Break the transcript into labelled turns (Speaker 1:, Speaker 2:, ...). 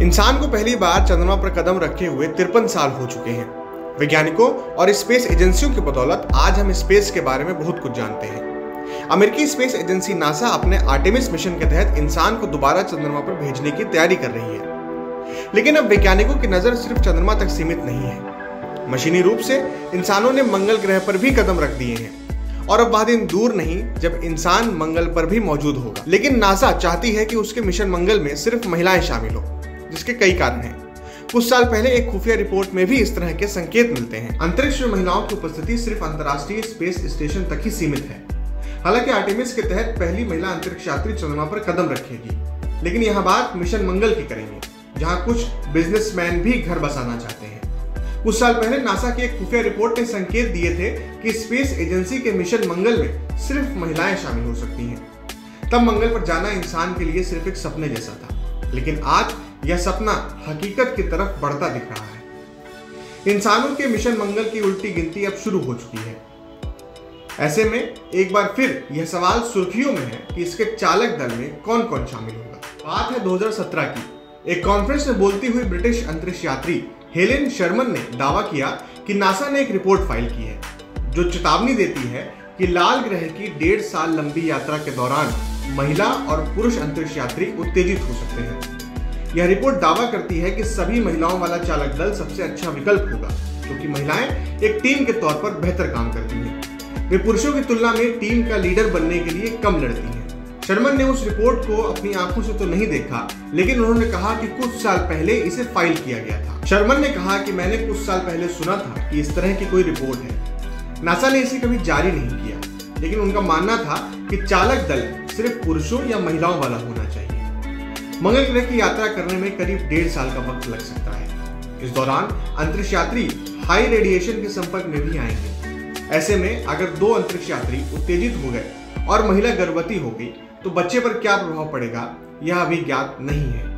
Speaker 1: इंसान को पहली बार चंद्रमा पर कदम रखे हुए 53 साल हो चुके हैं। वैज्ञानिकों और स्पेस एजेंसियों की बदौलत आज हम स्पेस के बारे में बहुत कुछ जानते हैं। अमेरिकी स्पेस एजेंसी नासा अपने आर्टेमिस मिशन के तहत इंसान को दोबारा चंद्रमा पर भेजने की तैयारी कर रही है। लेकिन अब वैज्ञानिकों की नजर सिर्फ चंद्रमा तक सीमित नहीं है। मशीनी रूप से इंसानों ने मंगल ग्रह पर भी कदम रख दिए हैं और अब वह दिन दूर नहीं जब इंसान मंगल पर भी मौजूद होगा। लेकिन नासा चाहती है कि उसके मिशन मंगल में सिर्फ महिलाएं शामिल हो, जिसके कई कारण हैं। कुछ साल पहले एक खुफिया रिपोर्ट में भी इस तरह के संकेत मिलते हैं। अंतरिक्ष में महिलाओं की उपस्थिति सिर्फ अंतर्राष्ट्रीय स्पेस स्टेशन तक ही सीमित है। हालांकि आर्टेमिस के तहत पहली महिला अंतरिक्ष यात्री चंद्रमा पर कदम रखेगी, लेकिन यह बात मिशन मंगल की करेंगे, जहां कुछ बिजनेसमैन भी घर बसाना चाहते हैं। कुछ साल पहले नासा की एक खुफिया रिपोर्ट ने संकेत दिए थे कि स्पेस एजेंसी के मिशन मंगल में सिर्फ महिलाएं शामिल हो सकती हैं। तब मंगल पर जाना इंसान के लिए सिर्फ एक सपने जैसा था, लेकिन आज यह सपना हकीकत की तरफ बढ़ता दिख रहा है। इंसानों के मिशन मंगल की उल्टी गिनती अब शुरू हो चुकी है। ऐसे में एक बार फिर यह सवाल सुर्खियों में है कि इसके चालक दल में कौन कौन शामिल होगा। बात है 2017 की। एक कॉन्फ्रेंस में बोलती हुई ब्रिटिश अंतरिक्ष यात्री हेलेन शर्मन ने दावा किया कि नासा ने एक रिपोर्ट फाइल की है जो चेतावनी देती है कि लाल ग्रह की 1.5 साल लंबी यात्रा के दौरान महिला और पुरुष अंतरिक्ष यात्री उत्तेजित हो सकते हैं। यह रिपोर्ट दावा करती है कि सभी महिलाओं वाला चालक दल सबसे अच्छा विकल्प होगा, क्योंकि महिलाएं एक टीम के तौर पर बेहतर काम करती हैं। वे पुरुषों की तुलना में टीम का लीडर बनने के लिए कम लड़ती हैं। शर्मन ने उस रिपोर्ट को अपनी आंखों से तो नहीं देखा, लेकिन उन्होंने कहा कि कुछ साल पहले इसे फाइल किया गया था। शर्मन ने कहा कि मैंने कुछ साल पहले सुना था कि इस तरह की कोई रिपोर्ट है। नासा ने इसे कभी जारी नहीं किया, लेकिन उनका मानना था कि चालक दल सिर्फ पुरुषों या महिलाओं वाला होना चाहिए। मंगल ग्रह की यात्रा करने में करीब 1.5 साल का वक्त लग सकता है। इस दौरान अंतरिक्ष यात्री हाई रेडिएशन के संपर्क में भी आएंगे। ऐसे में अगर 2 अंतरिक्ष यात्री उत्तेजित हो गए और महिला गर्भवती हो गई तो बच्चे पर क्या प्रभाव पड़ेगा, यह अभी ज्ञात नहीं है।